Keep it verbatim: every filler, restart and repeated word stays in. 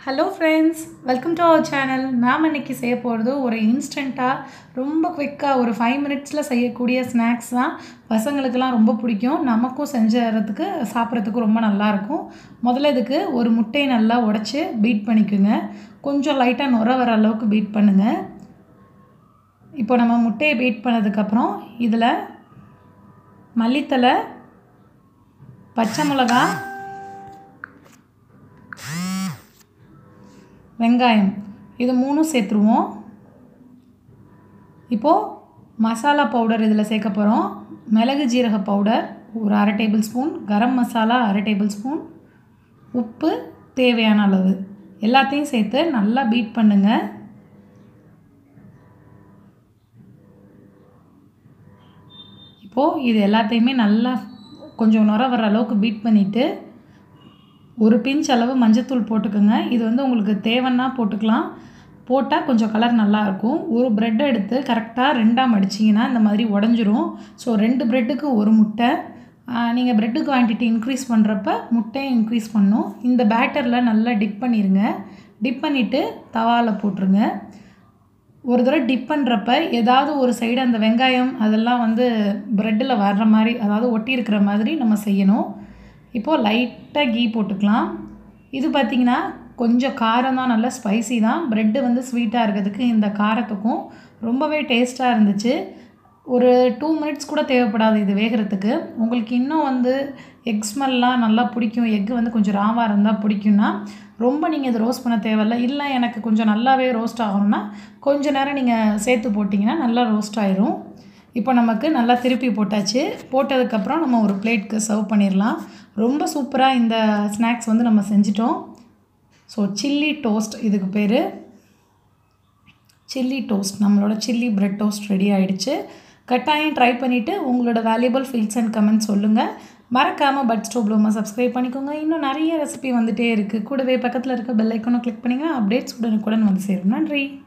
Hello friends, welcome to our channel. நாம் இன்னைக்கு செய்ய போறது ஒரு இன்ஸ்டன்ட்டா ரொம்ப குயிக்கா ஒரு five மினிட்ஸ்ல செய்யக்கூடிய ஸ்நாக்ஸ் தான். பசங்களுக்குலாம் ரொம்ப பிடிக்கும். நமக்கும் செஞ்சறதுக்கு சாப்பிறதுக்கு ரொம்ப நல்லா இருக்கும். முதல்ல இதுக்கு ஒரு முட்டையை நல்லா உடைச்சு பீட் பண்ணிக்கங்க. கொஞ்சம் லைட்டா நுர வர அளவுக்கு பீட் பண்ணுங்க. இப்போ நம்ம முட்டையை பீட் பண்ணதுக்கு அப்புறம் இதுல மல்லித்தலை, பச்சை மிளகாய், வெங்காயம் இது மூணும் சேர்த்துருவோம். இப்போ மசாலா பவுடர் இதில் சேர்க்க போகிறோம். மிளகு ஜீரக பவுடர் ஒரு அரை டேபிள் ஸ்பூன், கரம் மசாலா அரை டேபிள் ஸ்பூன், உப்பு தேவையான அளவு எல்லாத்தையும் சேர்த்து நல்லா பீட் பண்ணுங்க. இப்போது இது எல்லாத்தையுமே நல்லா கொஞ்சம் நுர வர அளவுக்கு பீட் பண்ணிவிட்டு ஒரு பிஞ்ச் அளவு மஞ்சத்தூள் போட்டுக்கோங்க. இது வந்து உங்களுக்கு தேவைன்னா போட்டுக்கலாம். போட்டால் கொஞ்சம் கலர் நல்லாயிருக்கும். ஒரு ப்ரெட்டை எடுத்து கரெக்டாக ரெண்டாக மடிச்சிங்கன்னா இந்த மாதிரி உடஞ்சிரும். ஸோ ரெண்டு ப்ரெட்டுக்கு ஒரு முட்டை. நீங்கள் ப்ரெட்டு குவான்டிட்டி இன்க்ரீஸ் பண்ணுறப்ப முட்டையை இன்க்ரீஸ் பண்ணணும். இந்த பேட்டரில் நல்லா டிப் பண்ணிடுங்க. டிப் பண்ணிவிட்டு தவாவில் போட்டுருங்க. ஒரு தடவை டிப் பண்ணுறப்ப ஏதாவது ஒரு சைடு அந்த வெங்காயம் அதெல்லாம் வந்து ப்ரெட்டில் வர்ற மாதிரி, அதாவது ஒட்டி இருக்கிற மாதிரி நம்ம செய்யணும். இப்போது லைட்டாக கீ போட்டுக்கலாம். இது பார்த்திங்கன்னா கொஞ்சம் காரம் தான், நல்லா ஸ்பைசி தான். ப்ரெட்டு வந்து ஸ்வீட்டாக இருக்கிறதுக்கு இந்த காரத்துக்கும் ரொம்பவே டேஸ்ட்டாக இருந்துச்சு. ஒரு டூ மினிட்ஸ் கூட தேவைப்படாது இது வேகிறதுக்கு. உங்களுக்கு இன்னும் வந்து எக் ஸ்மெல்லாம் நல்லா பிடிக்கும், எக்கு வந்து கொஞ்சம் ராவாக இருந்தால் பிடிக்கும்னா ரொம்ப நீங்கள் இதை ரோஸ்ட் பண்ண தேவையில்லை. இல்லை எனக்கு கொஞ்சம் நல்லாவே ரோஸ்ட் ஆகணும்னா கொஞ்சம் நேரம் நீங்கள் சேர்த்து போட்டிங்கன்னா நல்லா ரோஸ்ட் ஆயிரும். இப்போ நமக்கு நல்லா திருப்பி போட்டாச்சு. போட்டதுக்கப்புறம் நம்ம ஒரு பிளேட்க்கு சர்வ் பண்ணிடலாம். ரொம்ப சூப்பராக இந்த ஸ்நாக்ஸ் வந்து நம்ம செஞ்சிட்டோம். ஸோ சில்லி டோஸ்ட் இதுக்கு பேர். சில்லி டோஸ்ட், நம்மளோட சில்லி பிரெட் டோஸ்ட் ரெடி ஆகிடுச்சு. கட்டாயம் ட்ரை பண்ணிவிட்டு உங்களோட வேல்யூபிள் ஃபீல்ஸ் அண்ட் கமெண்ட்ஸ் சொல்லுங்கள். மறக்காமல் பட் ஸ்டோ ப்ளூமா சப்ஸ்கிரைப் பண்ணிக்கோங்க. இன்னும் நிறைய ரெசிபி வந்துகிட்டே இருக்குது. கூடவே பக்கத்தில் இருக்க பெல் ஐக்கானை கிளிக் பண்ணிங்கன்னா அப்டேட்ஸ் உடனுக்குடன் வந்து சேரும். நன்றி.